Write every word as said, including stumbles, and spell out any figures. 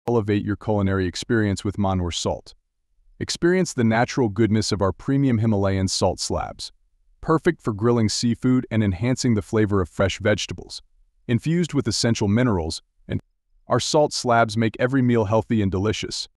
Elevate your culinary experience with Anwaar salt. Experience the natural goodness of our premium Himalayan salt slabs, perfect for grilling seafood and enhancing the flavor of fresh vegetables. Infused with essential minerals, and our salt slabs make every meal healthy and delicious.